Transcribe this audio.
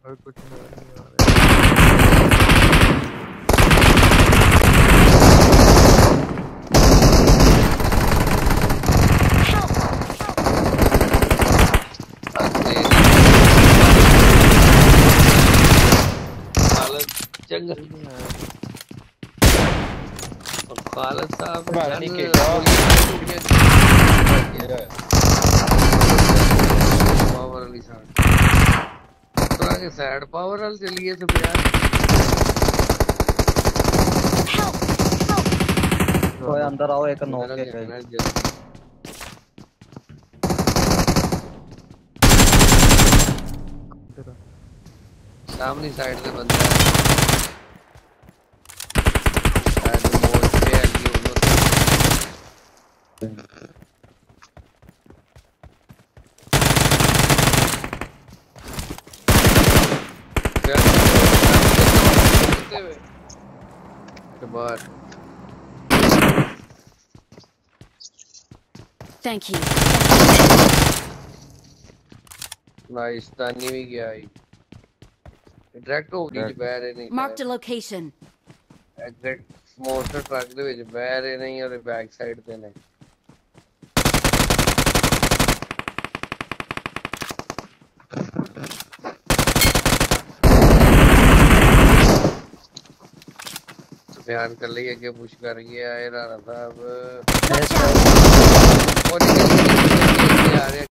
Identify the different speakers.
Speaker 1: और कुछ नहीं आ रहा
Speaker 2: जंगल खालद साहब पावर वाली साइड पावर वाल चलिए तो यार
Speaker 3: कोई अंदर आओ एक नॉक के
Speaker 2: सामने साइड से बंदा है शायद मोड़ पे है कि उधर के बाद
Speaker 4: Thank you.
Speaker 2: नाइस तानी भी गया है डायरेक्ट हो गई बैर नहीं
Speaker 4: Marked a location.
Speaker 2: Exact motor truck ਦੇ ਵਿੱਚ ਬਹਿ ਰਹੇ ਨਹੀਂ ਔਰ ਬੈਕ ਸਾਈਡ ਤੇ ਨੇ ध्यान कर लिए कि पुश कर गया है राणा साहब और